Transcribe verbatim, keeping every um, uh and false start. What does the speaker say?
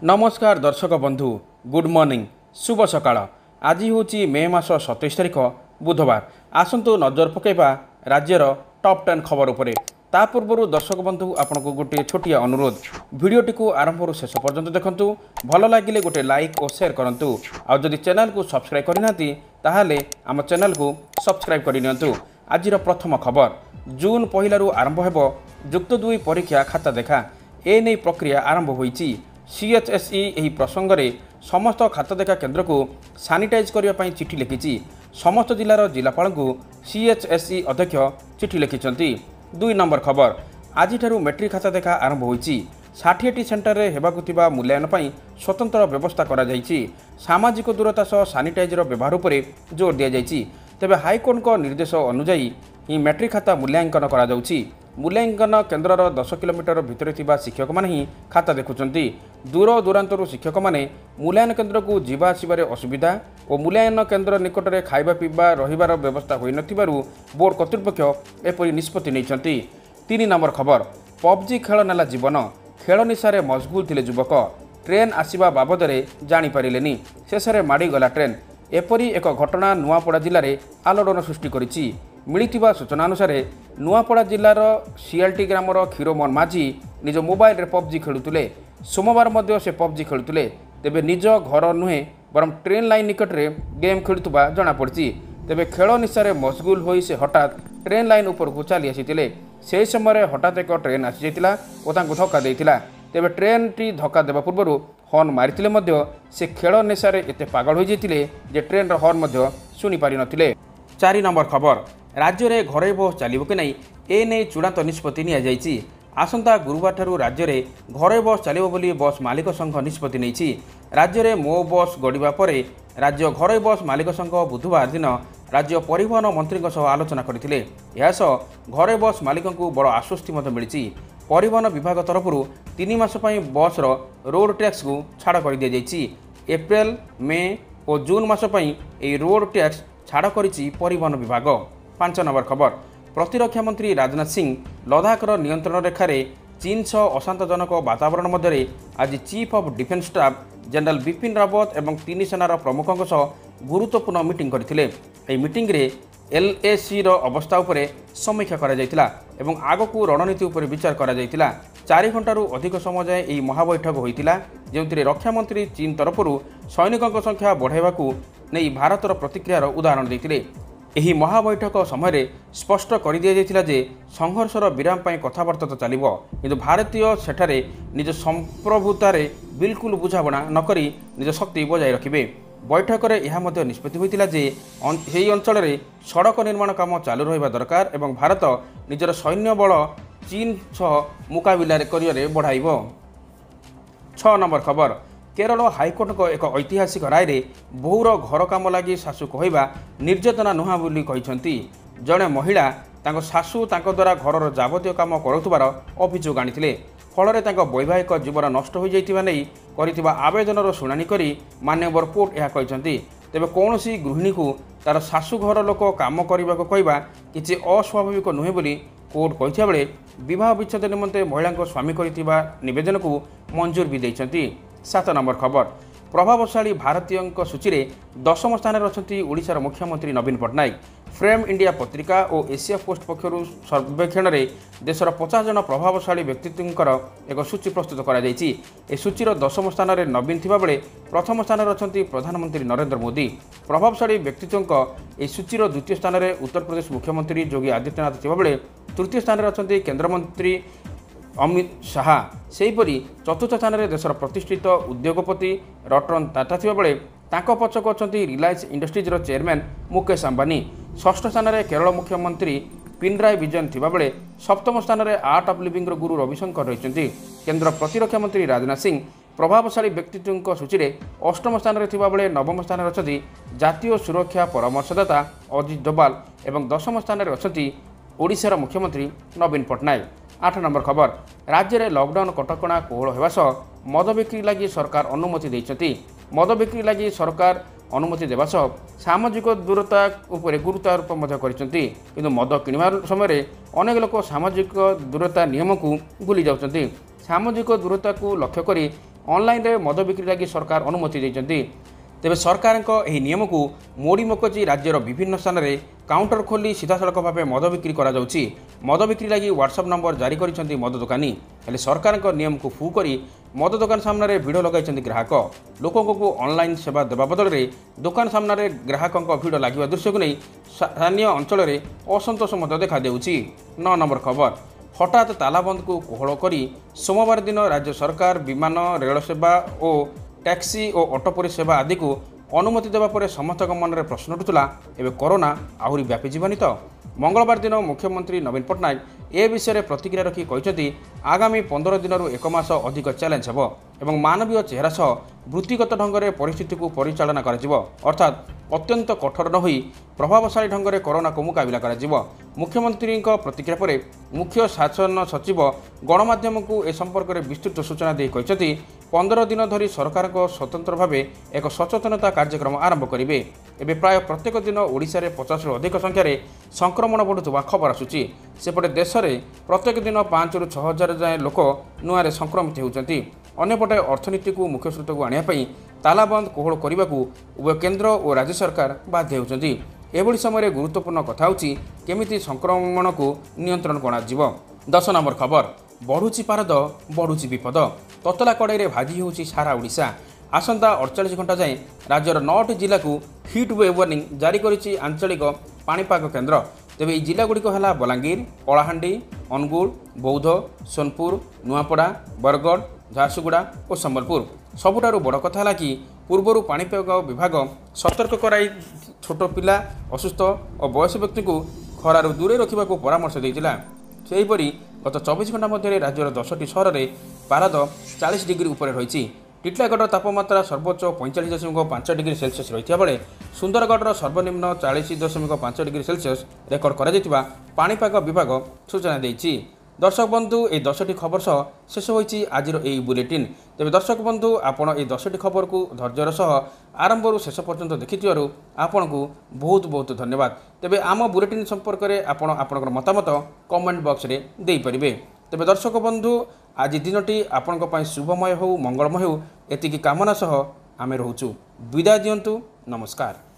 नमस्कार दर्शक बंधु गुड मॉर्निंग शुभ सकाळ आज हूँ मे मास सतैश तारिख बुधवार आसतु नजर पकईवा राज्यर टॉप टेन खबर उपरे ता पूर्व दर्शक बंधु आपन को गोटे छोटिया अनुरोध भिडटी को आरंभ शेष पर्यंत देखंतु भल लगिले गोटे लाइक और शेयर करंतु आ जदि चैनल को सब्सक्राइब करनाती ताहाले आम चैनल को सब्सक्राइब करनियंतु आजिर प्रथम खबर जून पहिलारू आरंभ हेबो जुक्त दुई परीक्षा खाता देखा एने प्रक्रिया आरंभ होईची सीएचएसई यही प्रसंग में समस्त खाता देखा केन्द्र को सानिटाइज करने चिठी लिखी समस्त जिलार जिलापाल को सीएचएसई अध्यक्ष चिठी लिखिं दुई नंबर खबर आज मैट्रिक खाता देखा आरंभ होईची षाठी सेंटर में होगा मूल्यांकन पर स्वतंत्र व्यवस्था करा जायछि सामाजिक दूरता सह सानिटाइजर व्यवहार पर जोर दि जायछि तेबे हाईकोर्ट निर्देश अनुजाई ही मैट्रिक खाता मूल्यांकन करा जाउछि मूल्यांकन केन्द्रर दस किलोमीटर भितर थिबा शिक्षक माने ही खाता देखुचंती दूर दूरांतरु शिक्षक माने मूल्यांकन केन्द्र को जीवा आसिबारे असुविधा और मूल्यांकन केन्द्र निकट में खाइबा पीवा रहिबार व्यवस्था होई नथिबारु बोर्ड कर्तृपक्ष एपरि निष्पत्ति नैछंती तीन नंबर खबर पबजी खेल नेला जीवन खेल निशारे मशगुल थिले युवक ट्रेन आसिबा बाबदरे जानि पारिलेनी शेषरे माड़ी गला ट्रेन एपरी एक घटना नुआपड़ा जिले में आलोड़न सृष्टि करिछि मिलिथिबा सूचना अनुसार नुआपड़ा जिलार सियालटी ग्रामर क्षीरमोहन माझी निज मोबाइल रे पबजी खेलुले सोमवार मध्य से पबजी खेलुले तेबे निज घर नुहे बरम ट्रेन लाइन निकट रे गेम खेलुवा जना पड़छि तेबे खेल निशारे मशगुल होई से हठात ट्रेन लाइन ऊपर को चली आसीथिले से समय हठात एक ट्रेन आसी जाइतिला ओ तांको धक्का देइतिला तेबे ट्रेन टी धक्का देबा पूर्व हॉर्न मारिथिले मध्य से खेल निशारे एते पागल हो जाइतिले जे ट्रेन रो हॉर्न मध्य सुनि पारि नथिले चारि नंबर खबर राज्य में घरोई बस चलो कि नहीं एने चूड़ांत निष्पत्ति नि आसंता गुरुवार ठारू राज्य में घरोई बस चलो बोली बस मालिक संघ निष्पत्ति नहीं राज्य में मो बस गड़िबा परे राज्य घरोई बस मालिक संघ बुधवार दिन राज्य परिवहन मंत्री आलोचना करते घरोई बस मालिक को बड़ आश्वस्ति मिली परिवहन विभाग तरफ तीन मास बस रोड टैक्स को छाड़ कर दि जाइए एप्रिल मे और जून मास रोड टैक्स छाड़ करिछि परिवहन विभाग पांच नंबर खबर प्रतिरक्षा मंत्री राजनाथ सिंह लद्दाखर नियंत्रण रेखार चीन सह अशांतजनक वातावरण मध्य आज chief of defence staff general Bipin Rawat एवं तीन सेनार प्रमुखों सह गुरुत्वपूर्ण मीटिंग करथिले एही मीटिंग रे एलएसी रो अवस्था उपरे समीक्षा करा जायतिला एवं आगकू रणनीति उपरे विचार करा जायतिला चार घंटारू अधिक समय जाए यह महाबैठक होइतिला जेउथिरे रक्षा मंत्री चीन तरफरु सैनिकों संख्या बढ़ाइबाकू नहीं भारतर प्रतिक्रियार उदाहरण देते यही महाबैठक समय स्पष्ट कर दि जाइतिला जे संघर्षर विराम पाई कथबार्ता तो चलिबो किंतु भारतीय सेठारे निज संप्रभुतार बिल्कुल बुझाबणा नकरी निज शक्ति बजाय रखिबे बैठक में यह निष्पत्ति होइतिला जे एही अंचल में सड़क निर्माण काम चालू रहिबा दरकार एवं भारत निजर सैन्य बल चीन सह मुकाबिला करियर बढ़ाइबो। छह नंबर खबर केरल हाईकोर्ट को एक ऐतिहासिक राय रे बोहूर घर काम लगी शाशु कहवा निर्यातना नुहा बोली कहिसंती जड़े महिला तांको शाशु तांको द्वारा घरर जावतीय काम करुथबार अभियोग आनिथिले फलरे तांको वैवाहिक जीवन नष्ट हो जाइतिबा नै करितिबा आवेदनर शुणानी करी मान्यवर कोर्ट यह कहिसंती तेबे कौनसी गृहिणी को तार शाशु घर लोक काम करने को कहवा किसी अस्वाभाविक नुहे बोली कोर्ट कहिथिया बेले विवाह विच्छेद निमंते महिला स्वामी करितिबा निवेदन को मंजूर भी देइछंती। सात नंबर खबर प्रभावशाली भारतीय सूची में दशम स्थान अच्छा ओडिशार मुख्यमंत्री नवीन पट्टनायक फ्रेम इंडिया पत्रिका और एशिया पोस्ट पक्षर सर्वेक्षण में देशर पचास जन प्रभावशाली व्यक्तित्वर एक सूची प्रस्तुत कर सूचीर दशम स्थान में नवीन थिबा बेले प्रथम स्थान अच्छा प्रधानमंत्री नरेंद्र मोदी प्रभावशाली व्यक्तित्व यह सूचीर द्वितीय स्थान में उत्तर प्रदेश मुख्यमंत्री योगी आदित्यनाथ थिबा बेले तृतीय स्थान में अच्छा केन्द्रमंत्री अमित शाह सेहीपरि चतुर्थ स्थान में देशर प्रतिष्ठित उद्योगपति रतन टाटा थिबा बेले तांको पछक अछंती रिलायंस इंडस्ट्रीजर चेयरमैन मुकेश अंबानी षष्ठ स्थान में केरल मुख्यमंत्री पिनराई विजयन थिबा बेले सप्तम स्थान में आर्ट ऑफ लिविंग गुरु रविशंकर रहिसंती केंद्र प्रतिरक्षा मंत्री राजनाथ सिंह प्रभावशाली व्यक्तित्व सूची में अष्टम स्थान में थिबा बेले नवम स्थान में अछंती जातीय सुरक्षा परामर्शदाता अजित डोभाल एवं दशम स्थान में अछंती ओडिशार मुख्यमंत्री नवीन पट्टनायक। आठ नंबर खबर राज्य में लॉकडाउन कटकणा कोहल होगा सह मद बिक्री लगी सरकार अनुमति देइछंती मद बिक्री लगी सरकार अनुमति देवा सह सामाजिक दूरता उपरे गुरुत्वारोप मध्य करिसंती किंतु मद किणवा समय अनेक लोक सामाजिक दूरता नियम को भूली जाउछंती सामाजिक दूरता को लक्ष्य करी ऑनलाइन रे मद बिक्री लगी सरकार अनुमति देइछन्ति। तेबे सरकार यह नियम को मोड़ी मकची राज्यर विभिन्न स्थान में काउंटर खोली सीधा सड़क भाव मद बिक्री करा जाउछि। मद बिक्री लगी व्हाट्सएप नंबर जारी करिसेंति मद दुकानी। हेले सरकार नियम को फू करी मद दुकान सामने भिड़ लगाई ग्राहक। लोकों को ऑनलाइन सेवा देवा बदल में दुकान सामने ग्राहकों भिड़ लगे दृश्य को नहीं स्थानीय अंचल में असंतोष देखा देउछि। नौ नंबर खबर हठात तालाबंद को कोहल करी सोमवार दिन राज्य सरकार विमान रेल सेवा और टैक्सी और ऑटो परिसेवा आदि को अनुमति देवा पर समस्त मन में प्रश्न उठुला एवं कोरोना आहरी व्यापी जीवनी तो। मंगलवार दिन मुख्यमंत्री नवीन पट्टनायक ए विषय में प्रतिक्रिया रखी कहते आगामी पंद्रह दिन एक मास अधिक चैलेंज हेब एवं मानवीय चेहरा सह वृत्तिगत ढंग से परिस्थिति को परिचालना कर अर्थात अत्यंत कठोर न होई प्रभावशाली ढंग से कोरोना को मुकाबला कर। मुख्यमंत्री प्रतिक्रिया पर मुख्य शासन सचिव गणमाध्यम को ए संपर्क में विस्तृत सूचना दे कहते पंद्रह दिन धरी सरकार को स्वतंत्र भाव एक सचेतनता कार्यक्रम आरंभ करेंगे। एवं प्राय प्रत्येक दिन ओडिशा रे पचास रु अधिक संख्यार संक्रमण बढ़ुवा खबर आसूची। सेपटे देश में प्रत्येक दिन पांच रु छह हजार जाए लोक नुआ संक्रमित होती। अन्यपटे अर्थनीति को मुख्य स्रोत को आने तालाबंद कोहल करने को उभय केंद्र और राज्य सरकार बाध्य होती। एभली समय गुरुत्वपूर्ण कथा होची केमिति संक्रमण को नियंत्रण कर। दस नंबर खबर बढ़ुची पारद बढ़ुची विपद ततला कड़े भागी होची सारा ओडिशा। आसंता अड़तालीस घंटा जाए राज्यर नौटी जिला को हिट वेव वार्निंग जारी करिछि आंचलिक पाणीपाग केन्द्र। तेबे यह जिलागुड़िक है बलांगीर, कलाहांडी, अनुगुल, बौद्ध, सोनपुर, नुआपड़ा, बरगढ़, झारसुगुड़ा और संबलपुर। सबुठारु बड़ कथा है कि पूर्वर पाणीपाग विभाग सतर्क कराई छोट पिला असुस्थ और बयस व्यक्ति को खरार दूरे रखा परामर्श देइतिला। सेहीपरि गत चौबीस घंटा मध्य राज्यर दसटी सहर में पारद चालीस डिग्री उपर रही। टिटलागढ़ तापमात्रा सर्वोच्च पैंतालीस दशमिक पांच डिग्री सेल्सियस रही बेले सुंदरगढ़ सर्वनिम्न चालीस दशमिक पांच डिग्री सेल्सियस रेकर्ड कर पाणीपाग विभाग सूचना देइछि। दर्शक बंधु ये दसटी खबर सह शेष होइछि आजिर एई बुलेटिन। तेबे दर्शक बंधु आपण ए दसटी खबर को धैर्यर सह आरंभ शेष पर्यंत देखिथिबारु आपण को बहुत बहुत धन्यवाद। तेबे आम बुलेटिन संपर्क में आपण आपणकर मतामत कमेंट बॉक्स रे देई परिबे। तेबे दर्शक बंधु आज दिनटी आपणक पई शुभमय हो मंगलमय हो एतिकी कामना सह आमे रहउछु। विदाय दियंतु। नमस्कार।